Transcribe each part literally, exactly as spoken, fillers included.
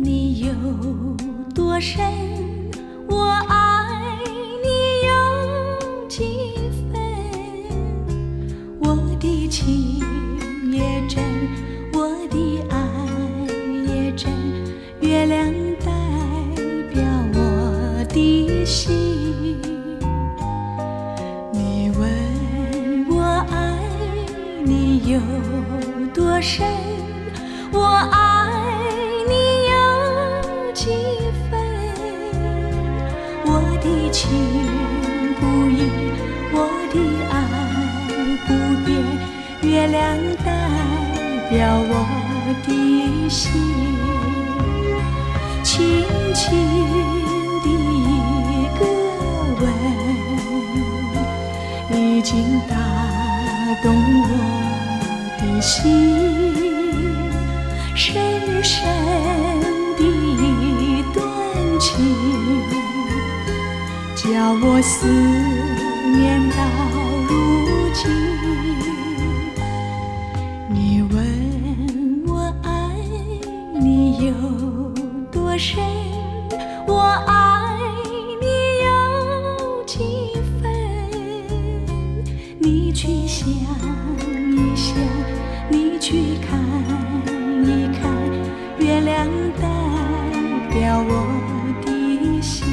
你有多深，我爱你有几分。我的情也真，我的爱也真，月亮代表我的心。你问我爱你有多深，我爱你有几分。我的情不移，我的爱不变，月亮代表我的心。轻轻的一个吻，已经打动我的心。深深的一段情，叫我思念到如今。你问我爱你有多深，我爱你有几分。你去想一想，你去看一看，月亮代表我的心。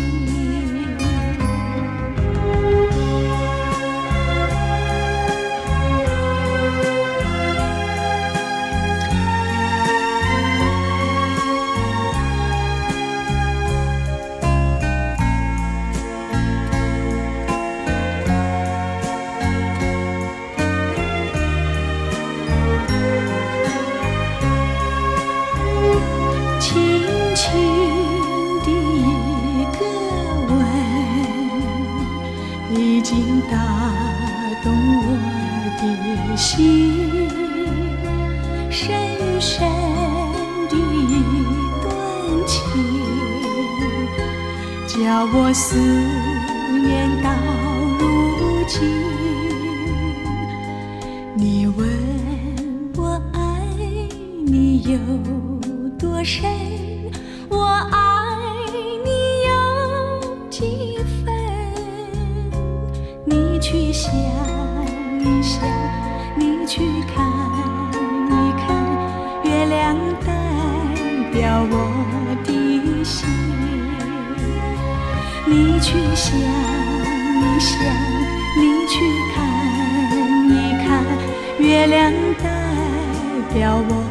轻轻的一个吻，已经打动我的心。深深的一段情，叫我思念到如今。你问我爱你有多深，我爱你有几分。你去想一想，你去看一看，月亮代表我的心。你去想一想，你去看一看，月亮代表我